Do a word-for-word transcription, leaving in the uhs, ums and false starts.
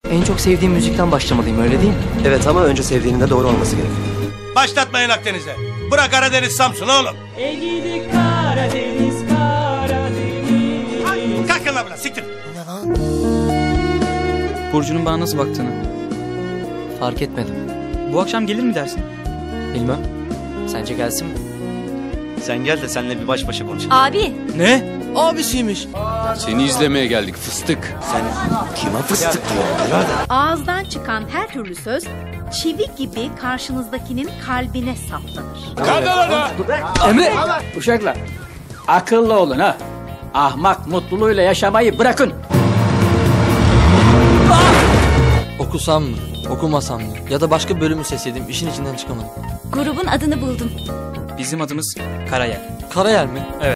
En çok sevdiğim müzikten başlamalıyım, öyle değil mi? Evet ama önce sevdiğinin de doğru olması gerekiyor. Başlatmayın Akdeniz'e. Bırak Karadeniz Samsun oğlum. E gidi Karadeniz, Karadeniz. Ay, kalkın lan biraz, siktir. Burcu'nun bana nasıl baktığını. Fark etmedim. Bu akşam gelir mi dersin? Bilmem. Sence gelsin mi? Sen gel de seninle bir baş başa konuşalım. Abi. Ne? Abisiymiş. Seni izlemeye geldik fıstık. Sen kime fıstık diyorsun birader? Ağızdan çıkan her türlü söz çivi gibi karşınızdakinin kalbine saplanır. Emre! Uşaklar, akıllı olun ha. Ahmak mutluluğuyla yaşamayı bırakın. Okusam mı? Okumasam mı? Ya da başka bölümü seçseydim, işin içinden çıkamadım. Grubun adını buldum. Bizim adımız Karayel. Karayel mi? Evet.